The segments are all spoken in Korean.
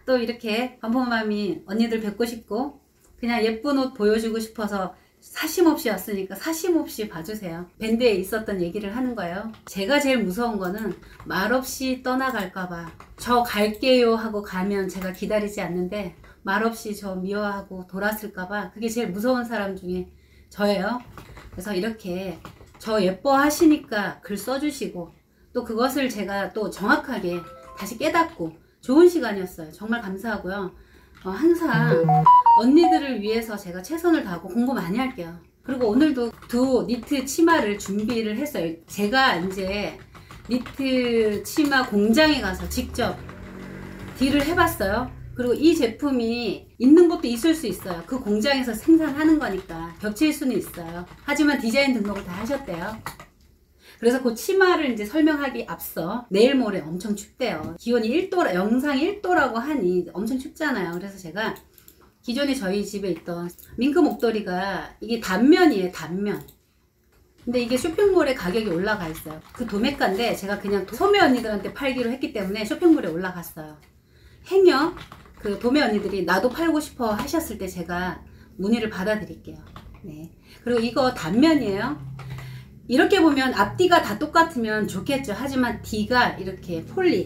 또 이렇게 반포맘이 언니들 뵙고 싶고 그냥 예쁜 옷 보여주고 싶어서 사심없이 왔으니까 사심없이 봐주세요. 밴드에 있었던 얘기를 하는 거예요. 제가 제일 무서운 거는 말없이 떠나갈까봐, 저 갈게요 하고 가면 제가 기다리지 않는데 말없이 저 미워하고 돌았을까봐, 그게 제일 무서운 사람 중에 저예요. 그래서 이렇게 저 예뻐하시니까 글 써주시고 또 그것을 제가 또 정확하게 다시 깨닫고 좋은 시간이었어요. 정말 감사하고요. 항상 언니들을 위해서 제가 최선을 다하고 공부 많이 할게요. 그리고 오늘도 두 니트 치마를 준비를 했어요. 제가 이제 니트 치마 공장에 가서 직접 딜을 해봤어요. 그리고 이 제품이 있는 것도 있을 수 있어요. 그 공장에서 생산하는 거니까 겹칠 수는 있어요. 하지만 디자인 등록을 다 하셨대요. 그래서 그 치마를 이제 설명하기 앞서 내일 모레 엄청 춥대요. 기온이 1도, 영상 1도라고 하니 엄청 춥잖아요. 그래서 제가 기존에 저희 집에 있던 밍크 목도리가 이게 단면이에요. 단면. 근데 이게 쇼핑몰에 가격이 올라가 있어요. 그 도매가인데 제가 그냥 소매 언니들한테 팔기로 했기 때문에 쇼핑몰에 올라갔어요. 행여 그 도매 언니들이 나도 팔고 싶어 하셨을 때 제가 문의를 받아드릴게요. 네. 그리고 이거 단면이에요. 이렇게 보면 앞뒤가 다 똑같으면 좋겠죠. 하지만 뒤가 이렇게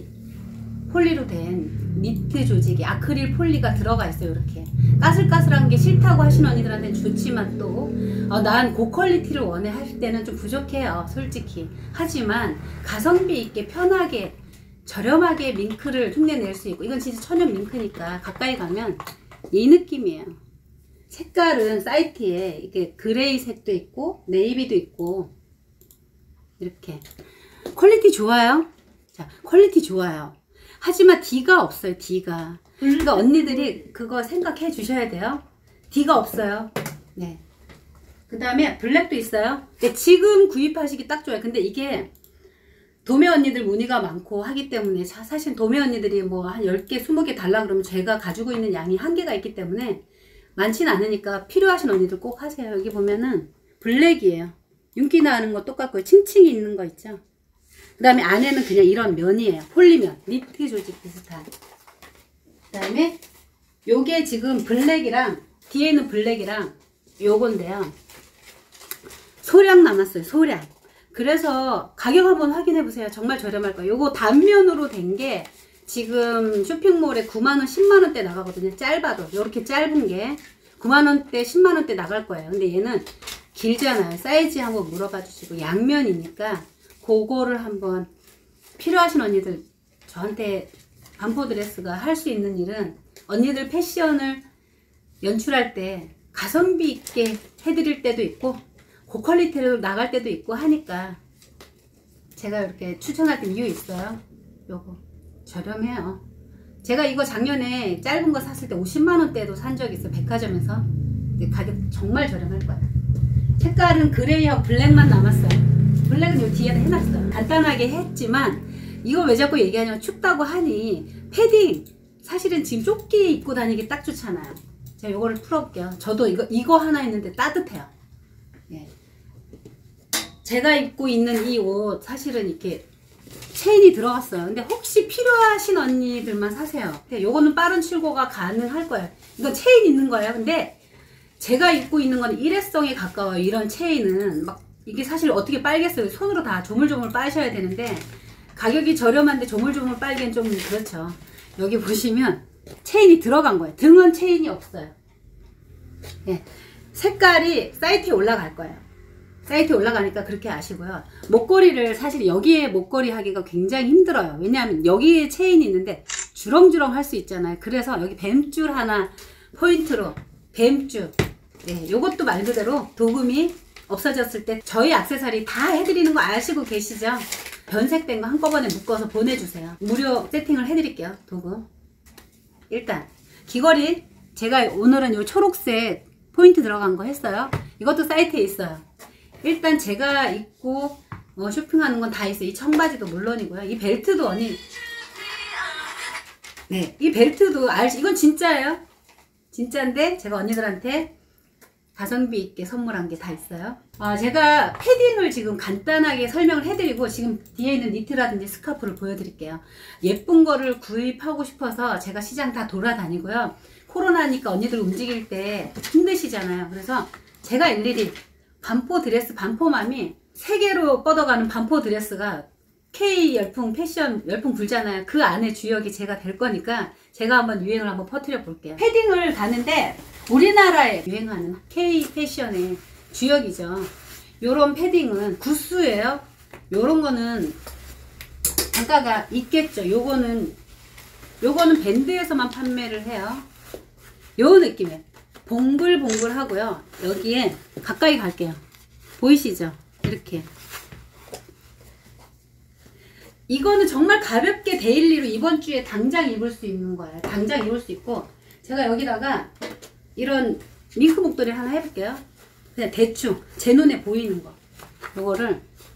폴리로 된 니트 조직이 아크릴 폴리가 들어가 있어요. 이렇게 까슬까슬한 게 싫다고 하시는 언니들한테는 좋지만 또 난 고퀄리티를 원해 하실 때는 좀 부족해요. 솔직히. 하지만 가성비 있게 편하게 저렴하게 밍크를 흉내낼 수 있고, 이건 진짜 천연 밍크니까 가까이 가면 이 느낌이에요. 색깔은 사이트에 이게 그레이 색도 있고 네이비도 있고 이렇게 퀄리티 좋아요. 자, 퀄리티 좋아요. 하지만 D가 없어요. D가. 그러니까 언니들이 그거 생각해 주셔야 돼요. D가 없어요. 네. 그 다음에 블랙도 있어요. 근데 지금 구입하시기 딱 좋아요. 근데 이게 도매 언니들 문의가 많고 하기 때문에 사실 도매 언니들이 뭐 한 10개, 20개 달라 그러면 제가 가지고 있는 양이 한계가 있기 때문에 많지는 않으니까 필요하신 언니들 꼭 하세요. 여기 보면은 블랙이에요. 윤기 나는 거 똑같고요. 칭칭이 있는 거 있죠. 그 다음에 안에는 그냥 이런 면이에요. 폴리면. 니트 조직 비슷한. 그 다음에 요게 지금 블랙이랑 뒤에는 블랙이랑 요건데요. 소량 남았어요. 소량. 그래서 가격 한번 확인해 보세요. 정말 저렴할 거예요. 요거 단면으로 된 게 지금 쇼핑몰에 9만원 10만원대 나가거든요. 짧아도 요렇게 짧은 게 9만원대 10만원대 나갈 거예요. 근데 얘는 길잖아요. 사이즈 한번 물어봐 주시고, 양면이니까 그거를 한번 필요하신 언니들, 저한테 반포 드레스가 할 수 있는 일은 언니들 패션을 연출할 때 가성비 있게 해드릴 때도 있고 고퀄리티로 나갈 때도 있고 하니까 제가 이렇게 추천할 때 이유 있어요. 요거 저렴해요. 제가 이거 작년에 짧은 거 샀을 때 50만원대도 산 적 있어요. 백화점에서. 근데 가격 정말 저렴할 거예요. 색깔은 그레이하고 블랙만 남았어요. 블랙은 요 뒤에다 해놨어요. 간단하게 했지만 이거 왜 자꾸 얘기하냐면 춥다고 하니 패딩 사실은 지금 조끼 입고 다니기 딱 좋잖아요. 제가 요거를 풀어볼게요. 저도 이거 하나 있는데 따뜻해요. 예. 제가 입고 있는 이 옷 사실은 이렇게 체인이 들어갔어요. 근데 혹시 필요하신 언니들만 사세요. 요거는 빠른 출고가 가능할 거예요. 이건 체인 있는 거예요. 근데 제가 입고 있는 건 일회성에 가까워요. 이런 체인은 막 이게 사실 어떻게 빨겠어요. 손으로 다 조물조물 빠셔야 되는데 가격이 저렴한데 조물조물 빨기엔 좀 그렇죠. 여기 보시면 체인이 들어간 거예요. 등은 체인이 없어요. 예. 색깔이 사이트에 올라갈 거예요. 사이트에 올라가니까 그렇게 아시고요. 목걸이를 사실 여기에 목걸이 하기가 굉장히 힘들어요. 왜냐하면 여기에 체인이 있는데 주렁주렁 할 수 있잖아요. 그래서 여기 뱀줄 하나 포인트로 뱀줄, 네, 요것도 말 그대로 도금이 없어졌을 때 저희 액세서리 다 해드리는 거 아시고 계시죠? 변색된 거 한꺼번에 묶어서 보내주세요. 무료 세팅을 해드릴게요. 도금. 일단 귀걸이 제가 오늘은 요 초록색 포인트 들어간 거 했어요. 이것도 사이트에 있어요. 일단 제가 입고 쇼핑하는 건 다 있어요. 이 청바지도 물론이고요. 이 벨트도 언니, 네, 이 벨트도 이건 진짜예요. 진짜인데 제가 언니들한테 가성비 있게 선물한 게 다 있어요. 제가 패딩을 지금 간단하게 설명을 해드리고 지금 뒤에 있는 니트라든지 스카프를 보여드릴게요. 예쁜 거를 구입하고 싶어서 제가 시장 다 돌아다니고요. 코로나니까 언니들 움직일 때 힘드시잖아요. 그래서 제가 일일이 반포 드레스, 반포맘이 세계로 뻗어가는 반포 드레스가 K 열풍 패션 열풍 불잖아요. 그 안에 주역이 제가 될 거니까 제가 한번 유행을 한번 퍼뜨려 볼게요. 패딩을 가는데 우리나라에 유행하는 K 패션의 주역이죠. 요런 패딩은 구스예요. 요런 거는 단가가 있겠죠. 요거는 밴드에서만 판매를 해요. 요 느낌이에요. 봉글봉글 하고요. 여기에 가까이 갈게요. 보이시죠? 이렇게. 이거는 정말 가볍게 데일리로 이번 주에 당장 입을 수 있는 거예요. 당장 입을 수 있고, 제가 여기다가 이런 링크 목도리 하나 해볼게요. 그냥 대충 제 눈에 보이는 거. 요거를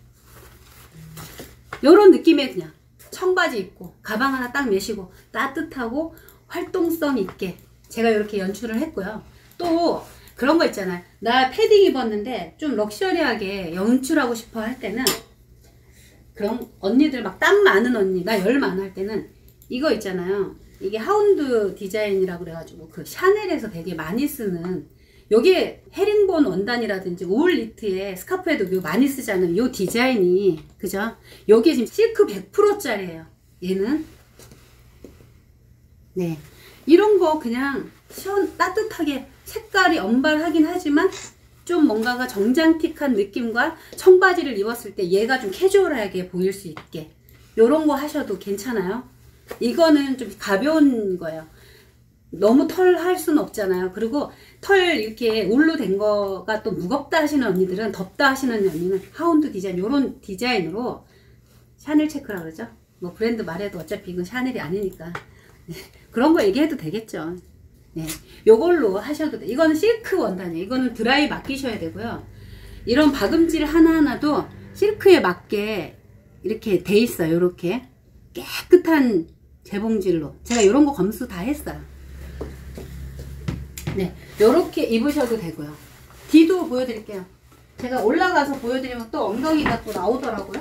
요런 느낌의 그냥 청바지 입고 가방 하나 딱 메시고 따뜻하고 활동성 있게 제가 이렇게 연출을 했고요. 또 그런 거 있잖아요. 나 패딩 입었는데 좀 럭셔리하게 연출하고 싶어 할 때는, 그럼 언니들 막 땀 많은 언니, 나 열 많아 할 때는 이거 있잖아요. 이게 하운드 디자인이라고 그래가지고 그 샤넬에서 되게 많이 쓰는, 요게 헤링본 원단이라든지 울 니트에 스카프에도 요 많이 쓰잖아요. 요 디자인이, 그죠? 요게 지금 실크 100%짜리예요. 얘는. 네. 이런 거 그냥 따뜻하게 색깔이 언발하긴 하지만 좀 뭔가가 정장틱한 느낌과 청바지를 입었을 때 얘가 좀 캐주얼하게 보일 수 있게 요런 거 하셔도 괜찮아요. 이거는 좀 가벼운 거예요. 너무 털 할 수는 없잖아요. 그리고 털 이렇게 울로 된 거가 또 무겁다 하시는 언니들은, 덥다 하시는 언니는 하운드 디자인, 요런 디자인으로, 샤넬 체크라 그러죠? 뭐 브랜드 말해도 어차피 이건 샤넬이 아니니까. 네, 그런 거 얘기해도 되겠죠. 네, 요걸로 하셔도 돼. 이거는 실크 원단이에요. 이거는 드라이 맡기셔야 되고요. 이런 박음질 하나하나도 실크에 맞게 이렇게 돼 있어요. 요렇게 깨끗한 재봉질로 제가 요런 거 검수 다 했어요. 네, 요렇게 입으셔도 되고요. 뒤도 보여드릴게요. 제가 올라가서 보여드리면 또 엉덩이가 또 나오더라고요.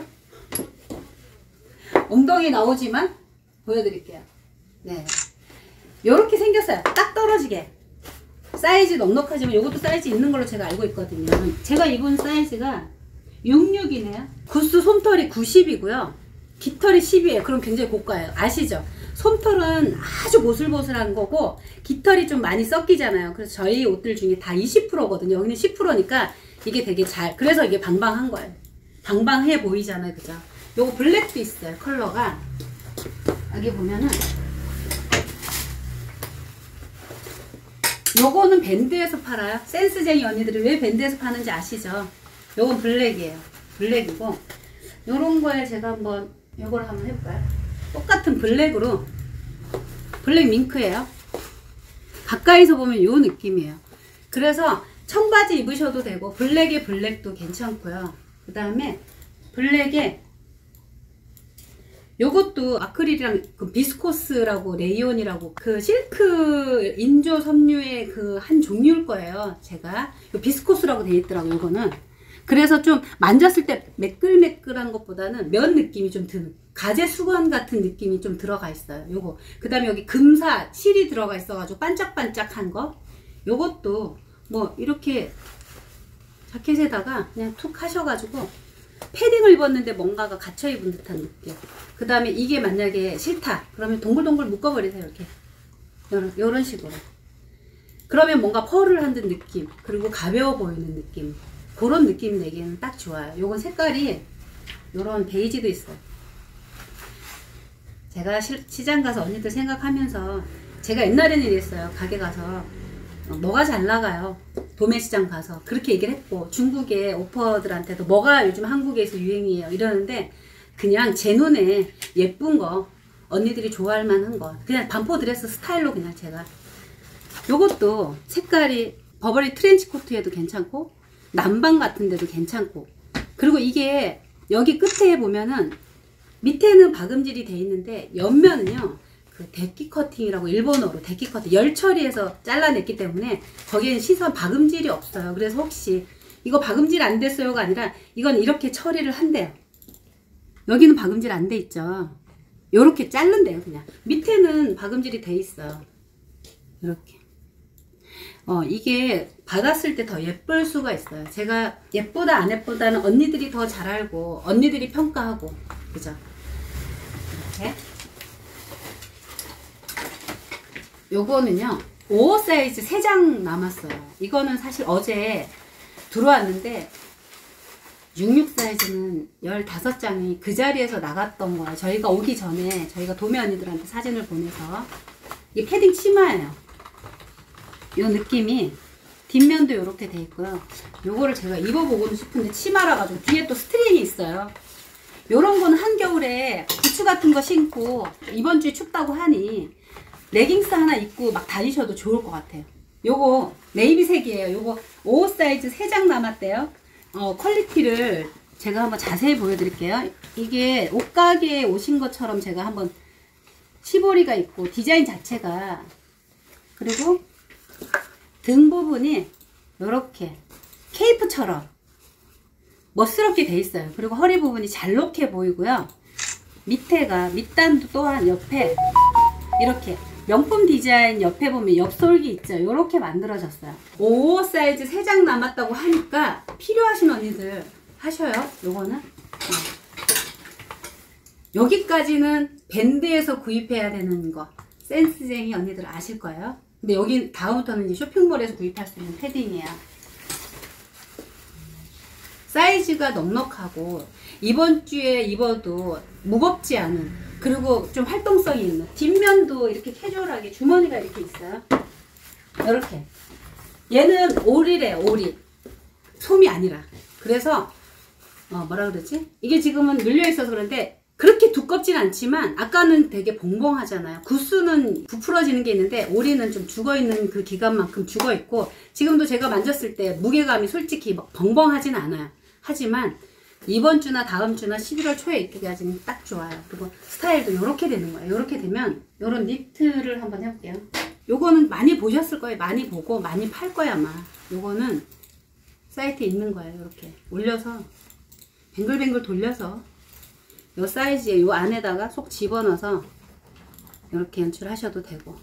엉덩이 나오지만 보여드릴게요. 네, 요렇게 생겼어요. 딱 떨어지게. 사이즈 넉넉하지만 요것도 사이즈 있는 걸로 제가 알고 있거든요. 제가 입은 사이즈가 66이네요. 구스 솜털이 90이고요. 깃털이 10이에요. 그럼 굉장히 고가예요. 아시죠? 솜털은 아주 보슬보슬한 거고 깃털이 좀 많이 섞이잖아요. 그래서 저희 옷들 중에 다 20%거든요. 여기는 10%니까 이게 되게 그래서 이게 방방한 거예요. 방방해 보이잖아요. 그죠? 요거 블랙도 있어요. 컬러가. 여기 보면은 요거는 밴드에서 팔아요. 센스쟁이 언니들이 왜 밴드에서 파는지 아시죠? 요건 블랙이에요. 블랙이고, 요런 거에 제가 한번 요거를 한번 해볼까요? 똑같은 블랙으로, 블랙 밍크예요. 가까이서 보면 요 느낌이에요. 그래서 청바지 입으셔도 되고 블랙에 블랙도 괜찮고요. 그 다음에 블랙에 요것도 아크릴이랑 그 비스코스라고 레이온이라고 그 실크 인조 섬유의 그 한 종류일 거예요. 제가 요 비스코스라고 되어 있더라고요. 요거는 그래서 좀 만졌을 때 매끌매끌한 것보다는 면 느낌이 좀 드는, 가제 수건 같은 느낌이 좀 들어가 있어요. 요거 그 다음에 여기 금사 실이 들어가 있어 가지고 반짝반짝한 거, 요것도 뭐 이렇게 자켓에다가 그냥 툭 하셔가지고 패딩을 입었는데 뭔가가 갇혀 입은 듯한 느낌. 그 다음에 이게 만약에 싫다 그러면 동글동글 묶어버리세요. 이렇게 요런 식으로. 그러면 뭔가 펄을 한 듯 느낌, 그리고 가벼워 보이는 느낌, 그런 느낌 내기에는 딱 좋아요. 요건 색깔이 요런 베이지도 있어요. 제가 시장 가서 언니들 생각하면서, 제가 옛날에는 이랬어요. 가게 가서 뭐가 잘 나가요? 도매시장 가서 그렇게 얘기를 했고, 중국의 오퍼들한테도 뭐가 요즘 한국에서 유행이에요 이러는데, 그냥 제 눈에 예쁜 거, 언니들이 좋아할 만한 거, 그냥 반포 드레스 스타일로 그냥 제가, 요것도 색깔이 버버리 트렌치 코트에도 괜찮고 남방 같은 데도 괜찮고, 그리고 이게 여기 끝에 보면은 밑에는 박음질이 돼 있는데 옆면은요 그 데키 커팅이라고 일본어로 데키 커팅 열 처리해서 잘라냈기 때문에 거기에는 시선 박음질이 없어요. 그래서 혹시 이거 박음질 안 됐어요가 아니라 이건 이렇게 처리를 한대요. 여기는 박음질 안 돼 있죠. 요렇게 자른대요. 그냥 밑에는 박음질이 돼 있어요. 이렇게 이게 받았을 때 더 예쁠 수가 있어요. 제가 예쁘다 안 예쁘다는 언니들이 더 잘 알고 언니들이 평가하고 그죠? 이렇게 요거는요 5호 사이즈 3장 남았어요. 이거는 사실 어제 들어왔는데 66 사이즈는 15장이 그 자리에서 나갔던 거예요. 저희가 오기 전에 저희가 도매 언니들한테 사진을 보내서. 이게 패딩 치마예요. 요 느낌이 뒷면도 이렇게 돼 있고요. 요거를 제가 입어보고는 싶은데 치마라 가지고 뒤에 또 스트링이 있어요. 요런 거는 한겨울에 부츠 같은 거 신고 이번 주에 춥다고 하니 레깅스 하나 입고 막 다니셔도 좋을 것 같아요. 요거 네이비색이에요. 요거 5호 사이즈 3장 남았대요. 퀄리티를 제가 한번 자세히 보여드릴게요. 이게 옷가게에 오신 것처럼 제가 한번 시보리가 있고 디자인 자체가 그리고 등 부분이 이렇게 케이프처럼 멋스럽게 돼 있어요. 그리고 허리 부분이 잘록해 보이고요. 밑단도 또한 옆에 이렇게 명품 디자인 옆에 보면 옆솔기 있죠. 이렇게 만들어졌어요. 5호 사이즈 3장 남았다고 하니까 필요하신 언니들 하셔요. 요거는 여기까지는 밴드에서 구입해야 되는 거 센스쟁이 언니들 아실 거예요. 근데 여기 다음부터는 이제 쇼핑몰에서 구입할 수 있는 패딩이에요. 사이즈가 넉넉하고 이번 주에 입어도 무겁지 않은 그리고 좀 활동성이 있는 뒷면도 이렇게 캐주얼하게 주머니가 이렇게 있어요. 이렇게 얘는 오리래요. 오리 솜이 아니라. 그래서 뭐라 그러지? 이게 지금은 눌려 있어서 그런데 그렇게 두껍진 않지만 아까는 되게 봉봉하잖아요. 구스는 부풀어지는 게 있는데 오리는 좀 죽어있는 그 기간만큼 죽어있고 지금도 제가 만졌을 때 무게감이 솔직히 막 벙벙하진 않아요. 하지만 이번 주나 다음 주나 11월 초에 입기까지는 딱 좋아요. 그리고 스타일도 이렇게 되는 거예요. 이렇게 되면 이런 니트를 한번 해볼게요. 요거는 많이 보셨을 거예요. 많이 보고 많이 팔 거야 아마. 요거는 사이트에 있는 거예요. 이렇게 올려서 뱅글뱅글 돌려서 요 사이즈에 요 안에다가 속 집어넣어서 이렇게 연출하셔도 되고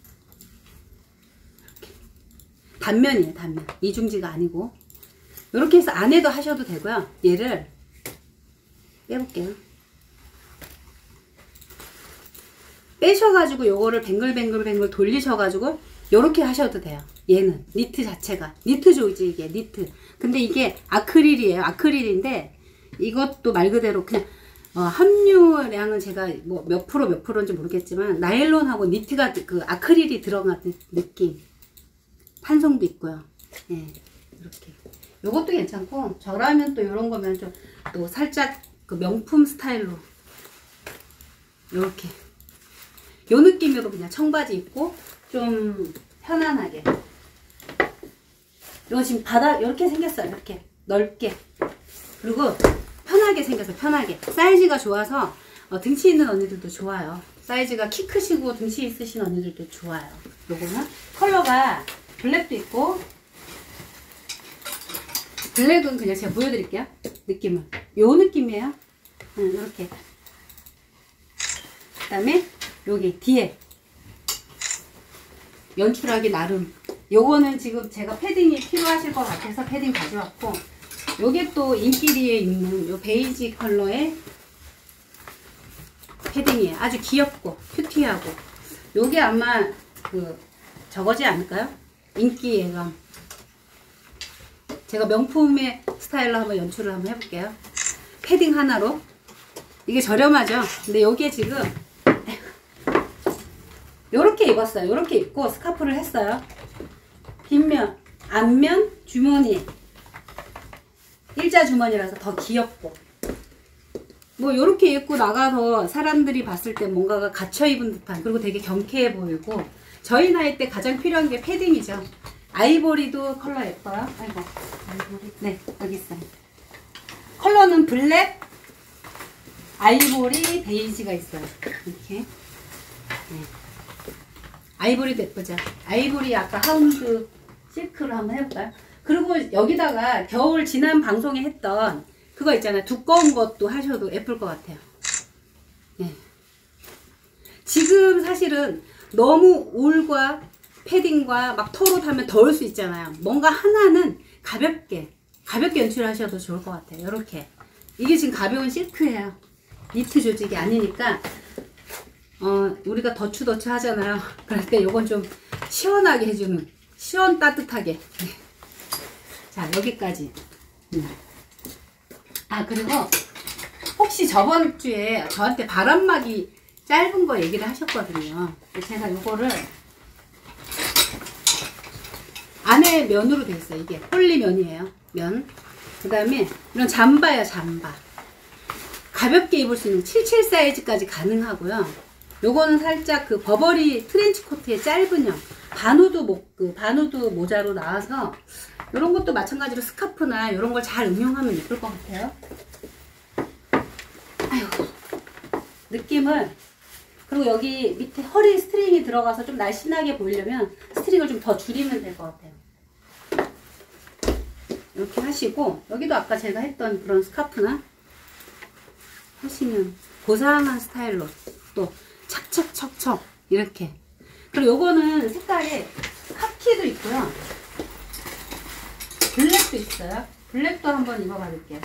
이렇게 단면이에요. 단면 이중지가 아니고 이렇게 해서 안에도 하셔도 되고요. 얘를 빼볼게요. 빼셔가지고 요거를 뱅글뱅글 돌리셔가지고 요렇게 하셔도 돼요. 얘는 니트 자체가 니트 조이지 이게 니트. 근데 이게 아크릴이에요. 아크릴인데 이것도 말 그대로 그냥 함유량은 제가 뭐 몇 프로인지 모르겠지만 나일론하고 니트가 그 아크릴이 들어간 느낌. 판성도 있고요. 예, 이렇게. 요것도 괜찮고 저라면 또 요런 거면 좀 또 살짝 그 명품 스타일로 요렇게 요 느낌으로 그냥 청바지 입고 좀 편안하게. 이거 지금 바닥 이렇게 생겼어요. 이렇게 넓게. 그리고 편하게 생겼어요. 편하게. 사이즈가 좋아서 등치 있는 언니들도 좋아요. 사이즈가 키 크시고 등치 있으신 언니들도 좋아요. 요거는 컬러가 블랙도 있고 블랙은 그냥 제가 보여드릴게요. 느낌은 요 느낌이에요. 이렇게. 그 다음에 여기 뒤에 연출하기 나름. 요거는 지금 제가 패딩이 필요하실 것 같아서 패딩 가져왔고 요게 또 인기리에 있는 요 베이지 컬러의 패딩이에요. 아주 귀엽고 큐티하고 요게 아마 그 저거지 않을까요? 인기 예감. 제가 명품의 스타일로 한번 연출을 한번 해볼게요. 패딩 하나로. 이게 저렴하죠? 근데 여기에 지금 요렇게 입었어요. 요렇게 입고 스카프를 했어요. 뒷면, 앞면, 주머니. 일자 주머니라서 더 귀엽고. 뭐 요렇게 입고 나가서 사람들이 봤을 때 뭔가가 갇혀 입은 듯한, 그리고 되게 경쾌해 보이고. 저희 나이 때 가장 필요한 게 패딩이죠. 아이보리도 컬러 예뻐요. 아이고, 아이보리. 네, 여기 있어요. 컬러는 블랙, 아이보리, 베이지가 있어요. 이렇게. 네. 아이보리도 예쁘죠. 아이보리 아까 하운드 실크로 한번 해볼까요? 그리고 여기다가 겨울 지난 방송에 했던 그거 있잖아요. 두꺼운 것도 하셔도 예쁠 것 같아요. 네. 지금 사실은 너무 울과 패딩과 막 털옷 하면 더울 수 있잖아요. 뭔가 하나는 가볍게 연출하셔도 좋을 것 같아요. 이렇게 이게 지금 가벼운 실크예요. 니트 조직이 아니니까 우리가 더추 하잖아요. 그럴 때 요건 좀 시원하게 해주는, 시원 따뜻하게. 네. 자, 여기까지. 그리고 혹시 저번 주에 저한테 바람막이 짧은 거 얘기를 하셨거든요. 제가 요거를 안에 면으로 돼 있어요. 이게 폴리면이에요. 면. 그 다음에 이런 잠바야, 잠바. 가볍게 입을 수 있는 77 사이즈까지 가능하고요. 요거는 살짝 그 버버리 트렌치 코트의 짧은 형, 바누드 모자로 나와서 요런 것도 마찬가지로 스카프나 요런 걸 잘 응용하면 예쁠 것 같아요. 아이고, 느낌을. 그리고 여기 밑에 허리 스트링이 들어가서 좀 날씬하게 보이려면 스트링을 좀 더 줄이면 될 것 같아요. 이렇게 하시고, 여기도 아까 제가 했던 그런 스카프나 하시면 고상한 스타일로 또 착착척척 이렇게. 그리고 요거는 색깔이 카키도 있고요, 블랙도 있어요. 블랙도 한번 입어봐 줄게요.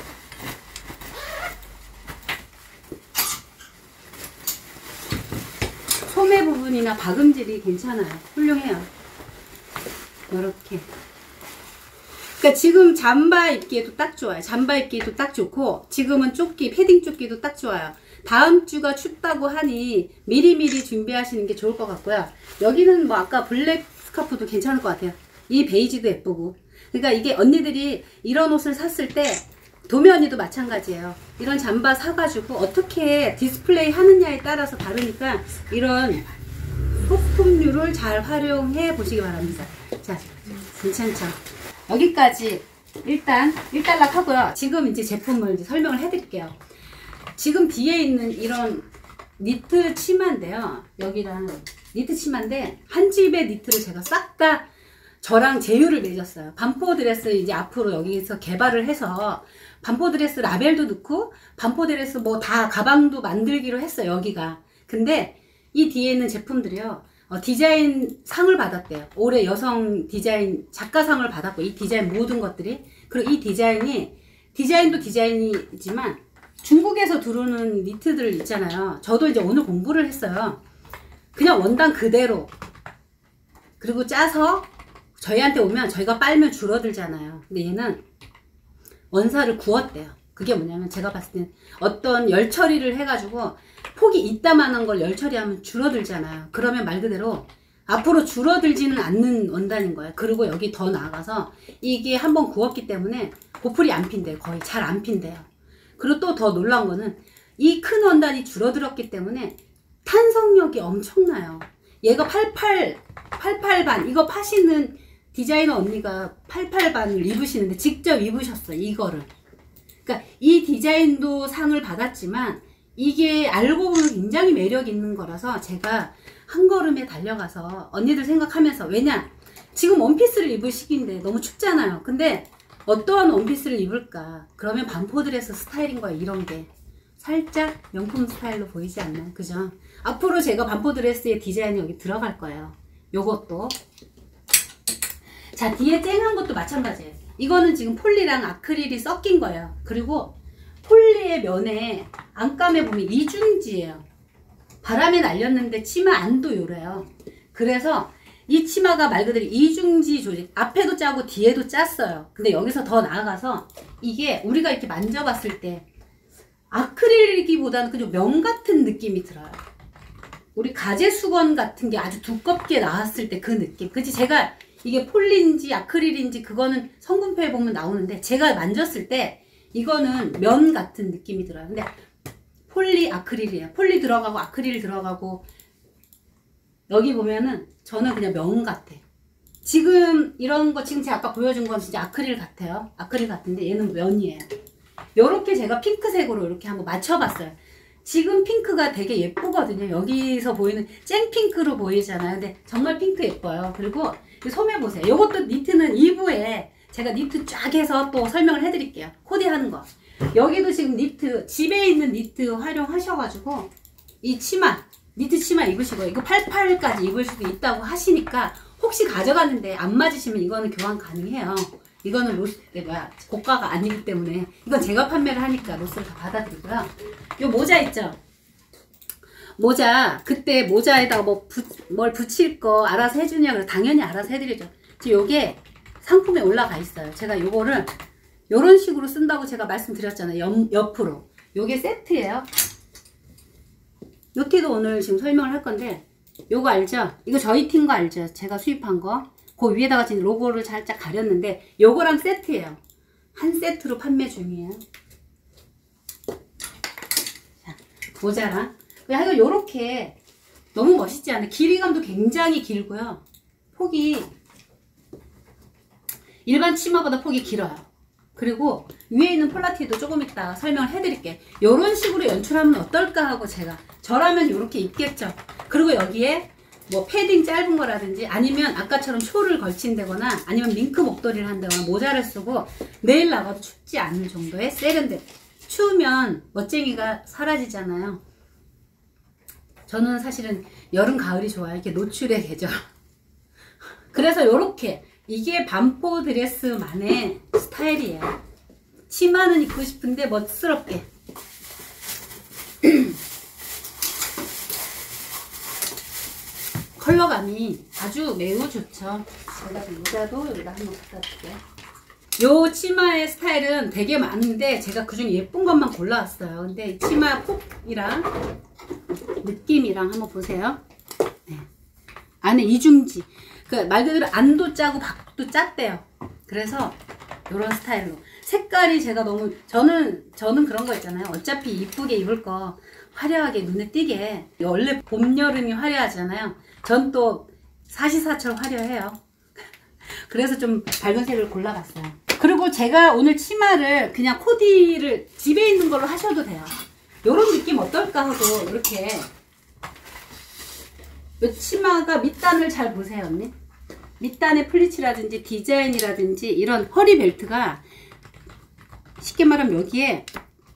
소매 부분이나 박음질이 괜찮아요. 훌륭해요. 이렇게. 그러니까 지금 잠바 입기에도 딱 좋아요. 잠바 입기에도 딱 좋고, 지금은 조끼, 패딩 조끼도 딱 좋아요. 다음 주가 춥다고 하니 미리미리 준비하시는 게 좋을 것 같고요. 여기는 뭐 아까 블랙 스카프도 괜찮을 것 같아요. 이 베이지도 예쁘고. 그러니까 이게 언니들이 이런 옷을 샀을 때, 도면이도 마찬가지예요. 이런 잠바 사가지고 어떻게 디스플레이 하느냐에 따라서 다르니까 이런 소품류를 잘 활용해 보시기 바랍니다. 자, 괜찮죠? 여기까지 일단 일단락 하고요. 지금 이제 제품을 이제 설명을 해드릴게요. 지금 뒤에 있는 이런 니트 치마인데요. 여기랑 니트 치마인데 한 집의 니트를 제가 싹 다 저랑 제휴를 맺었어요. 반포 드레스 이제 앞으로 여기서 개발을 해서 반포 드레스 라벨도 넣고 반포 드레스 뭐 다 가방도 만들기로 했어요. 여기가. 근데 이 뒤에 있는 제품들이요, 디자인 상을 받았대요. 올해 여성 디자인 작가상을 받았고, 이 디자인 모든 것들이. 그리고 이 디자인도 디자인이지만 중국에서 들어오는 니트들 있잖아요. 저도 이제 오늘 공부를 했어요. 그냥 원단 그대로, 그리고 짜서 저희한테 오면 저희가 빨면 줄어들잖아요. 근데 얘는 원사를 구웠대요. 그게 뭐냐면 제가 봤을 땐 어떤 열 처리를 해가지고 폭이 이따만한 걸 열 처리하면 줄어들잖아요. 그러면 말 그대로 앞으로 줄어들지는 않는 원단인 거예요. 그리고 여기 더 나아가서 이게 한번 구웠기 때문에 보풀이 안 핀대요. 거의 잘 안 핀대요. 그리고 또 더 놀라운 거는 이 큰 원단이 줄어들었기 때문에 탄성력이 엄청나요. 얘가 88반, 이거 파시는 디자이너 언니가 88반을 입으시는데 직접 입으셨어요. 이거를. 그러니까 이 디자인도 상을 받았지만 이게 알고 보면 굉장히 매력 있는 거라서 제가 한 걸음에 달려가서 언니들 생각하면서, 왜냐 지금 원피스를 입을 시기인데 너무 춥잖아요. 근데 어떠한 원피스를 입을까? 그러면 반포 드레스 스타일인 거예요. 이런 게 살짝 명품 스타일로 보이지 않나요? 그죠? 앞으로 제가 반포 드레스의 디자인이 여기 들어갈 거예요. 요것도. 자, 뒤에 쨍한 것도 마찬가지예요. 이거는 지금 폴리랑 아크릴이 섞인 거예요. 그리고 폴리의 면에 안감에 보면 이중지예요. 바람에 날렸는데 치마 안도 요래요. 그래서 이 치마가 말 그대로 이중지 조직, 앞에도 짜고 뒤에도 짰어요. 근데 여기서 더 나아가서 이게 우리가 이렇게 만져봤을 때 아크릴이기보다는 그냥 면 같은 느낌이 들어요. 우리 가제 수건 같은 게 아주 두껍게 나왔을 때 그 느낌. 그치? 제가 이게 폴리인지 아크릴인지 그거는 성분표에 보면 나오는데, 제가 만졌을 때 이거는 면 같은 느낌이 들어요. 근데 폴리 아크릴이에요. 폴리 들어가고 아크릴 들어가고, 여기 보면은 저는 그냥 면 같아. 지금 이런 거, 지금 제가 아까 보여준 건 진짜 아크릴 같아요. 아크릴 같은데 얘는 면이에요. 요렇게 제가 핑크색으로 이렇게 한번 맞춰봤어요. 지금 핑크가 되게 예쁘거든요. 여기서 보이는 쨍핑크로 보이잖아요. 근데 정말 핑크 예뻐요. 그리고 소매 보세요. 요것도 니트는 2부에 제가 니트 쫙 해서 또 설명을 해드릴게요. 코디하는 거. 여기도 지금 니트, 집에 있는 니트 활용하셔가지고 이 치마, 니트 치마 입으시고 이거 88까지 입을 수도 있다고 하시니까 혹시 가져가는데 안 맞으시면 이거는 교환 가능해요. 이거는 고가가 아니기 때문에 이건 제가 판매를 하니까 로스를 다 받아드리고요. 요 모자 있죠? 모자, 그때 모자에다가 뭘 붙일 거 알아서 해주냐 그래서 당연히 알아서 해드리죠. 지금 요게 상품에 올라가 있어요. 제가 요거를 요런 식으로 쓴다고 제가 말씀드렸잖아요. 옆으로. 요게 세트예요. 요 티도 오늘 지금 설명을 할 건데 요거 알죠? 이거 저희 팀 거 알죠? 제가 수입한 거. 그 위에다가 지금 로고를 살짝 가렸는데 요거랑 세트예요. 한 세트로 판매 중이에요. 자, 모자랑. 그리고 요렇게 너무 멋있지 않아요? 길이감도 굉장히 길고요. 폭이 일반 치마보다 폭이 길어요. 그리고 위에 있는 폴라티도 조금 이따 설명을 해드릴게요. 요런 식으로 연출하면 어떨까 하고 제가 저라면 요렇게 입겠죠. 그리고 여기에 뭐 패딩 짧은 거라든지 아니면 아까처럼 쇼를 걸친다거나 아니면 밍크 목도리를 한다거나 모자를 쓰고 내일 나가도 춥지 않을 정도의 세련된, 추우면 멋쟁이가 사라지잖아요. 저는 사실은 여름 가을이 좋아요. 이렇게 노출의 계절. 그래서 요렇게 이게 반포 드레스만의 스타일이에요. 치마는 입고 싶은데 멋스럽게. 컬러감이 아주 매우 좋죠. 제가 모자도 여기다 한번 갖다 줄게요. 요 치마의 스타일은 되게 많은데 제가 그중에 예쁜 것만 골라왔어요. 근데 이 치마 폭이랑 느낌이랑 한번 보세요. 네. 안에 이중지. 그 말 그대로 안도 짜고 밖도 짰대요. 그래서 요런 스타일로. 색깔이 제가 너무 저는 그런 거 있잖아요. 어차피 이쁘게 입을 거 화려하게 눈에 띄게. 원래 봄 여름이 화려하잖아요. 전 또 사시사철 화려해요. 그래서 좀 밝은 색을 골라봤어요. 그리고 제가 오늘 치마를 그냥 코디를 집에 있는 걸로 하셔도 돼요. 요런 느낌 어떨까 하고 이렇게. 이 치마가 밑단을 잘 보세요, 언니. 밑단의 플리츠라든지 디자인이라든지 이런 허리 벨트가 쉽게 말하면 여기에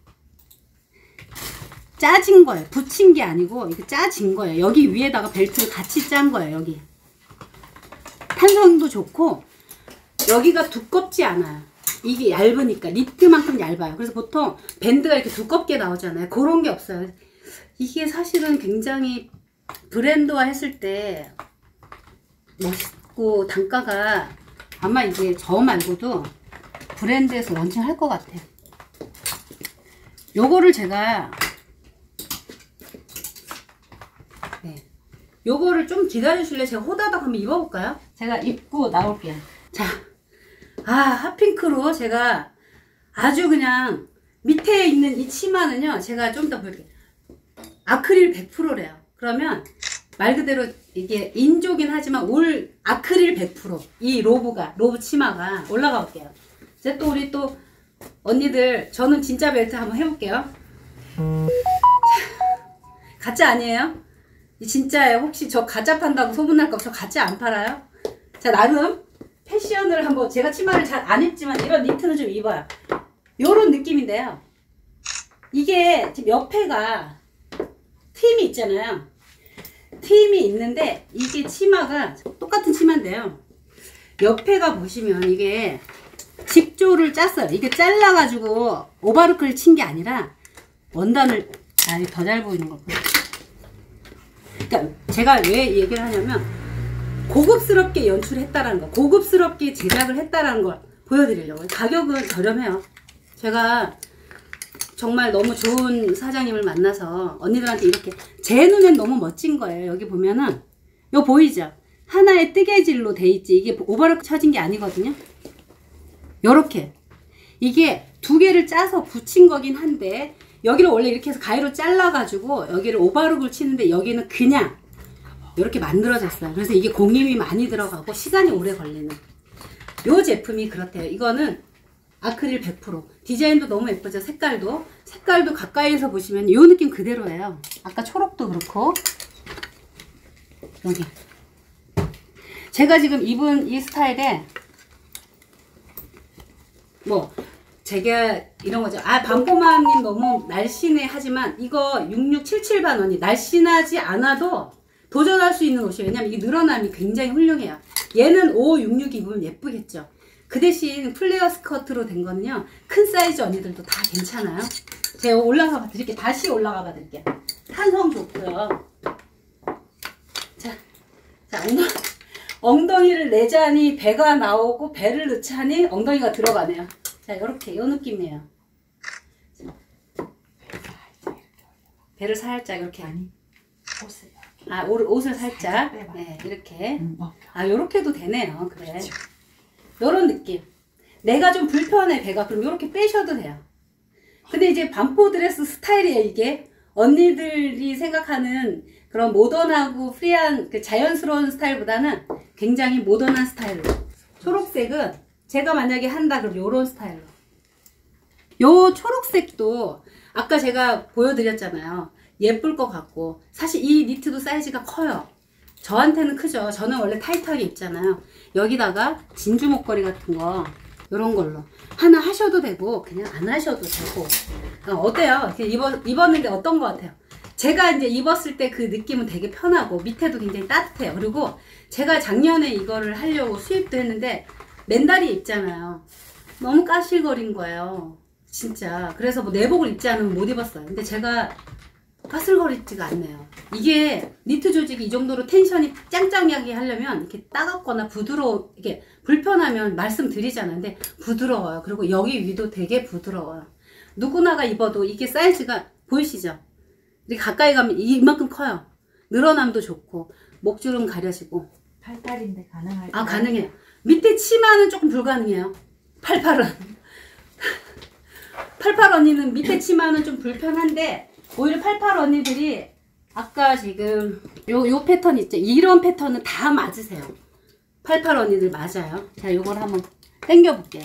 짜진 거예요. 붙인 게 아니고 이게 짜진 거예요. 여기 위에다가 벨트를 같이 짠 거예요. 여기 탄성도 좋고 여기가 두껍지 않아요. 이게 얇으니까 니트만큼 얇아요. 그래서 보통 밴드가 이렇게 두껍게 나오잖아요. 그런 게 없어요. 이게 사실은 굉장히 브랜드화 했을 때 멋있고 단가가 아마 이게 저 말고도 브랜드에서 런칭할 것 같아요. 요거를 제가 요거를 좀 기다려주실래요? 제가 호다닥 한번 입어볼까요? 제가 입고 나올게요. 자, 핫핑크로 제가 아주 그냥 밑에 있는 이 치마는요, 제가 좀 더 보여드릴게요. 아크릴 100%래요. 그러면 말 그대로 이게 인조긴 하지만 올 아크릴 100%. 이 로브 치마가 올라가 볼게요. 이제 또 우리 또 언니들, 저는 진짜 벨트 한번 해볼게요. 가짜 아니에요? 진짜예요. 혹시 저 가짜 판다고 소문날까 봐. 저 가짜 안 팔아요. 자, 나름 패션을 한번, 제가 치마를 잘 안 입지만 이런 니트는 좀 입어요. 요런 느낌인데요. 이게 지금 옆에가 팀이 있잖아요. 팀이 있는데 이게 치마가 똑같은 치마인데요. 옆에가 보시면 이게 직조를 짰어요. 이게 잘라가지고 오바르크를 친 게 아니라 원단을, 더 잘 보이는 거구나. 그러니까 제가 왜 얘기를 하냐면 고급스럽게 연출했다라는 거, 고급스럽게 제작을 했다라는 걸 보여드리려고. 가격은 저렴해요. 제가 정말 너무 좋은 사장님을 만나서 언니들한테 이렇게, 제 눈엔 너무 멋진 거예요. 여기 보면은 이거 보이죠? 하나의 뜨개질로 돼 있지. 이게 오버로크 쳐진 게 아니거든요. 요렇게 이게 두 개를 짜서 붙인 거긴 한데, 여기를 원래 이렇게 해서 가위로 잘라가지고 여기를 오버룩을 치는데 여기는 그냥 이렇게 만들어졌어요. 그래서 이게 공임이 많이 들어가고 시간이 오래 걸리는 요 제품이 그렇대요. 이거는 아크릴 100%. 디자인도 너무 예쁘죠? 색깔도 가까이에서 보시면 이 느낌 그대로예요. 아까 초록도 그렇고. 여기. 제가 지금 입은 이 스타일에 뭐 제가 이런 거죠. 아, 반포마님 너무 날씬해 하지만 이거 6677반 언니 날씬하지 않아도 도전할 수 있는 옷이에요. 왜냐면 이게 늘어남이 굉장히 훌륭해요. 얘는 566 입으면 예쁘겠죠. 그 대신 플레어 스커트로 된 거는요, 큰 사이즈 언니들도 다 괜찮아요. 제가 올라가 봐 드릴게요. 다시 올라가 봐 드릴게요. 탄성 좋고요. 자, 엉덩이를 내자니 배가 나오고 배를 넣자니 엉덩이가 들어가네요. 자, 요렇게 요 느낌이에요. 배를 살짝 이렇게. 아니, 옷을 이렇게. 아, 옷을 살짝. 네, 이렇게. 아, 요렇게도 되네요. 그래. 그렇죠. 요런 느낌. 내가 좀 불편해, 배가. 그럼 요렇게 빼셔도 돼요. 근데 이제 반포 드레스 스타일이에요, 이게. 언니들이 생각하는 그런 모던하고 프리한 그 자연스러운 스타일보다는 굉장히 모던한 스타일로. 초록색은 제가 만약에 한다 그럼 요런 스타일로. 요 초록색도 아까 제가 보여드렸잖아요. 예쁠 것 같고. 사실 이 니트도 사이즈가 커요. 저한테는 크죠. 저는 원래 타이트하게 입잖아요. 여기다가 진주 목걸이 같은 거 요런 걸로 하나 하셔도 되고 그냥 안 하셔도 되고. 어때요? 입었는데 어떤 것 같아요? 제가 이제 입었을 때 그 느낌은 되게 편하고 밑에도 굉장히 따뜻해요. 그리고 제가 작년에 이거를 하려고 수입도 했는데 맨다리 입잖아요. 너무 까실거린 거예요. 진짜. 그래서 뭐 내복을 입지 않으면 못 입었어요. 근데 제가 까슬거리지가 않네요. 이게 니트 조직이 이 정도로 텐션이 짱짱하게 하려면 이렇게 따갑거나 이게 불편하면 말씀드리잖아요. 근데 부드러워요. 그리고 여기 위도 되게 부드러워요. 누구나가 입어도 이게 사이즈가 보이시죠? 이렇게 가까이 가면 이만큼 커요. 늘어남도 좋고 목주름 가려지고. 88인데 가능할까요? 아, 가능해요. 밑에 치마는 조금 불가능해요. 88은 88 언니는 밑에 치마는 좀 불편한데 오히려 88 언니들이 아까 지금 요 패턴 있죠? 이런 패턴은 다 맞으세요. 88 언니들 맞아요. 자, 요걸 한번 당겨 볼게요.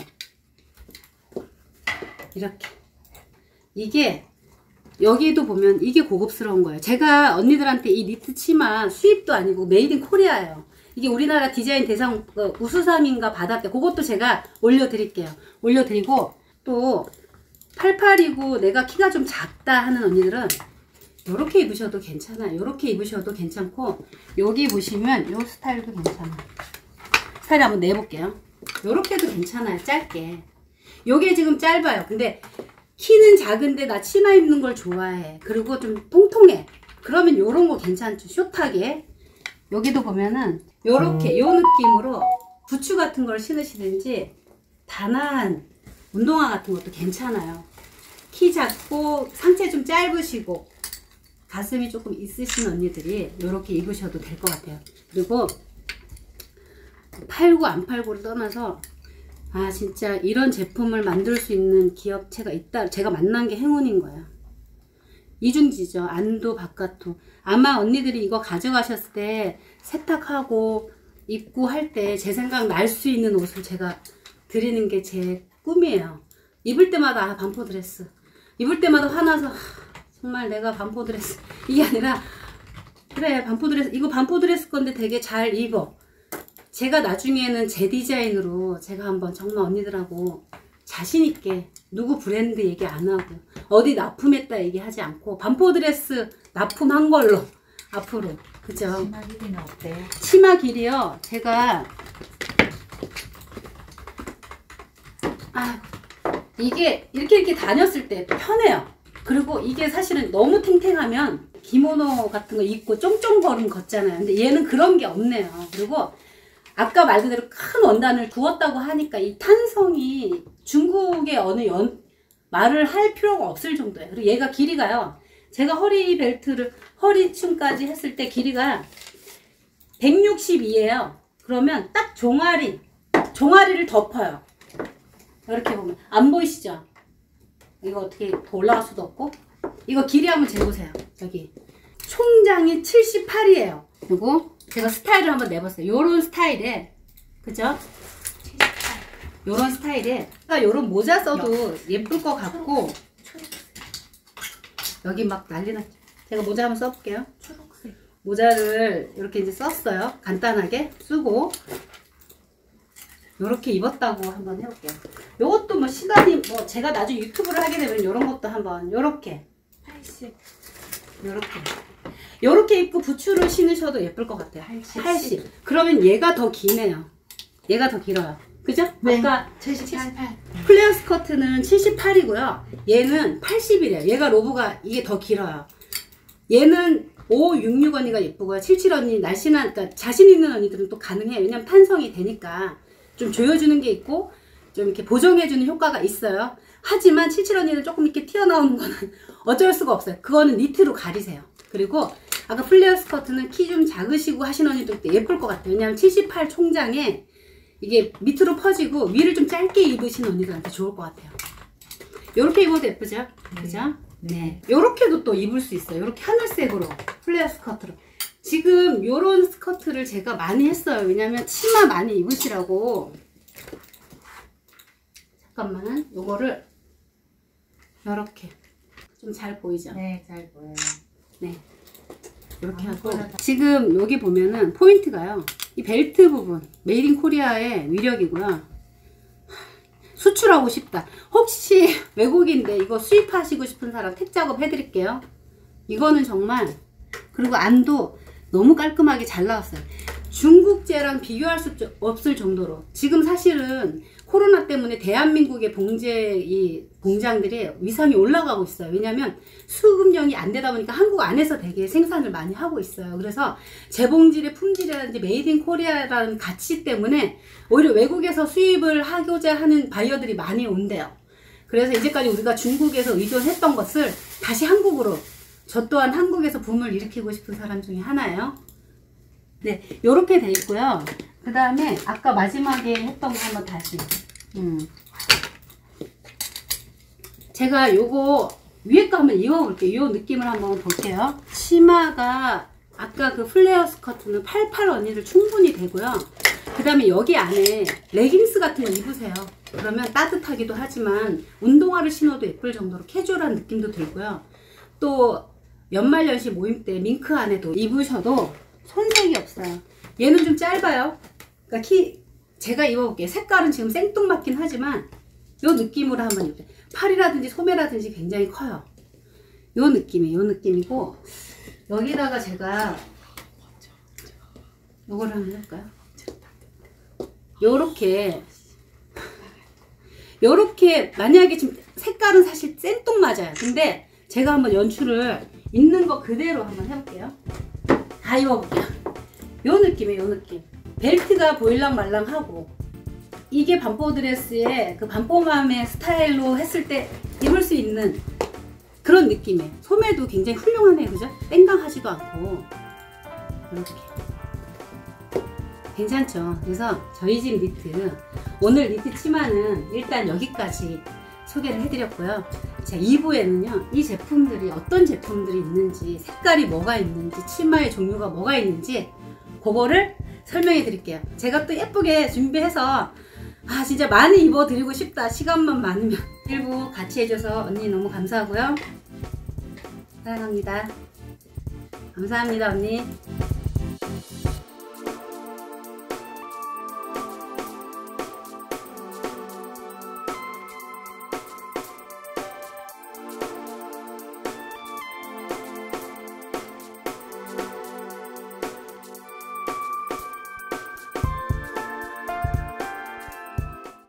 이렇게. 이게 여기도 보면 이게 고급스러운 거예요. 제가 언니들한테 이 니트 치마 수입도 아니고 메이드 인 코리아예요. 이게 우리나라 디자인 대상 우수상인가 받았대. 그것도 제가 올려드릴게요. 올려드리고 또 88이고 내가 키가 좀 작다 하는 언니들은 이렇게 입으셔도 괜찮아요. 이렇게 입으셔도 괜찮고 여기 보시면 이 스타일도 괜찮아요. 스타일 한번 내볼게요. 이렇게도 괜찮아요. 짧게. 요게 지금 짧아요. 근데 키는 작은데 나 치마 입는 걸 좋아해. 그리고 좀 통통해. 그러면 요런 거 괜찮죠. 숏하게. 여기도 보면은 요렇게 요 느낌으로 부츠 같은 걸 신으시든지 단아한 운동화 같은 것도 괜찮아요. 키 작고 상체 좀 짧으시고 가슴이 조금 있으신 언니들이 이렇게 입으셔도 될 것 같아요. 그리고 팔고 안 팔고를 떠나서 아, 진짜 이런 제품을 만들 수 있는 기업체가 있다. 제가 만난 게 행운인 거예요. 이중지죠. 안도 바깥도. 아마 언니들이 이거 가져가셨을 때 세탁하고 입고 할 때 제 생각 날 수 있는 옷을 제가 드리는 게 제 꿈이에요. 입을 때마다 아, 반포 드레스. 입을 때마다 화나서 아, 정말 내가 반포 드레스. 이게 아니라 그래, 반포 드레스. 이거 반포 드레스 건데 되게 잘 입어. 제가 나중에는 제 디자인으로 제가 한번 정말 언니들하고 자신있게 누구 브랜드 얘기 안 하고 어디 납품했다 얘기하지 않고 반포 드레스 납품한 걸로 앞으로. 그죠? 치마 길이는 어때요? 치마 길이요. 제가 이게 이렇게 다녔을 때 편해요. 그리고 이게 사실은 너무 탱탱하면 기모노 같은 거 입고 쫑쫑거림 걷잖아요. 근데 얘는 그런 게 없네요. 그리고 아까 말 그대로 큰 원단을 두었다고 하니까 이 탄성이 중국의 어느 말을 할 필요가 없을 정도예요. 그리고 얘가 길이가요. 제가 허리 벨트를 허리춤까지 했을 때 길이가 162예요. 그러면 딱 종아리를 덮어요. 이렇게 보면 안 보이시죠? 이거 어떻게 더 올라갈 수도 없고. 이거 길이 한번 재보세요. 여기 총장이 78이에요. 그리고 제가 스타일을 한번 내봤어요. 요런 스타일에, 그죠? 78. 요런 스타일에 그러니까 요런 모자 써도 예쁠 것 같고 여기 막 난리 났죠. 제가 모자 한번 써볼게요. 초록색. 모자를 이렇게 이제 썼어요. 간단하게 쓰고 요렇게 입었다고 한번 해볼게요. 요것도 뭐 시간이 뭐 제가 나중에 유튜브를 하게 되면 요런 것도 한번 요렇게 80. 요렇게 입고 부츠를 신으셔도 예쁠 것 같아요. 80. 그러면 얘가 더 기네요. 얘가 더 길어요. 그죠? 네. 아까 78. 플레어 스커트는 78이고요. 얘는 80이래요. 얘가 로브가 이게 더 길어요. 얘는 566 언니가 예쁘고요. 77 언니 날씬한 그러니까 자신 있는 언니들은 또 가능해요. 왜냐면 탄성이 되니까 좀 조여주는 게 있고 좀 이렇게 보정해주는 효과가 있어요. 하지만 77 언니는 조금 이렇게 튀어나오는 거는 어쩔 수가 없어요. 그거는 니트로 가리세요. 그리고 아까 플레어 스커트는 키 좀 작으시고 하신 언니도 예쁠 것 같아요. 왜냐면 78 총장에 이게 밑으로 퍼지고 위를 좀 짧게 입으신 언니들한테 좋을 것 같아요. 요렇게 입어도 예쁘죠? 그죠? 네. 요렇게도 또 입을 수 있어요. 요렇게 하늘색으로 플레어 스커트로. 지금 요런 스커트를 제가 많이 했어요. 왜냐면 치마 많이 입으시라고. 잠깐만. 요거를 요렇게 좀 잘 보이죠? 네, 잘 보여요. 네. 이렇게 하고 지금 여기 보면은 포인트가요. 이 벨트 부분 메이드 인 코리아의 위력이고요. 수출하고 싶다. 혹시 외국인데 이거 수입하시고 싶은 사람 택 작업 해드릴게요. 이거는 정말 그리고 안도 너무 깔끔하게 잘 나왔어요. 중국제랑 비교할 수 없을 정도로 지금 사실은 코로나 때문에 대한민국의 이 공장들이 위상이 올라가고 있어요. 왜냐면 수급량이 안 되다 보니까 한국 안에서 되게 생산을 많이 하고 있어요. 그래서 재봉질의 품질이라든지 메이드 인 코리아라는 가치 때문에 오히려 외국에서 수입을 하고자 하는 바이어들이 많이 온대요. 그래서 이제까지 우리가 중국에서 의존했던 것을 다시 한국으로, 저 또한 한국에서 붐을 일으키고 싶은 사람 중에 하나예요. 네, 요렇게 돼 있고요. 그 다음에 아까 마지막에 했던 거 한번 다시 제가 요거 위에 거 한번 입어볼게요. 요 느낌을 한번 볼게요. 치마가 아까 그 플레어 스커트는 88 언니를 충분히 되고요. 그 다음에 여기 안에 레깅스 같은 거 입으세요. 그러면 따뜻하기도 하지만 운동화를 신어도 예쁠 정도로 캐주얼한 느낌도 들고요. 또 연말연시 모임 때 밍크 안에도 입으셔도 손색이 없어요. 얘는 좀 짧아요. 그러니까 제가 입어볼게요. 색깔은 지금 생뚱맞긴 하지만 요 느낌으로 한번 입어요. 팔이라든지 소매라든지 굉장히 커요. 요 느낌이에요. 요 느낌이고 여기다가 제가 요거를 한번 해볼까요? 요렇게 만약에 지금 색깔은 사실 생뚱맞아요. 근데 제가 한번 연출을 있는 거 그대로 한번 해볼게요. 다 입어볼게요. 요 느낌이에요. 요 느낌. 벨트가 보일랑말랑하고 이게 반포 드레스의 그 반포맘의 스타일로 했을 때 입을 수 있는 그런 느낌이에요. 소매도 굉장히 훌륭하네요. 그죠? 땡강하지도 않고 이렇게 괜찮죠? 그래서 저희 집 니트, 오늘 니트 치마는 일단 여기까지 소개를 해드렸고요. 자, 2부에는요 이 제품들이 어떤 제품들이 있는지, 색깔이 뭐가 있는지, 치마의 종류가 뭐가 있는지 그거를 설명해 드릴게요. 제가 또 예쁘게 준비해서 진짜 많이 입어 드리고 싶다. 시간만 많으면. 1부 같이 해줘서 언니 너무 감사하고요. 사랑합니다. 감사합니다 언니.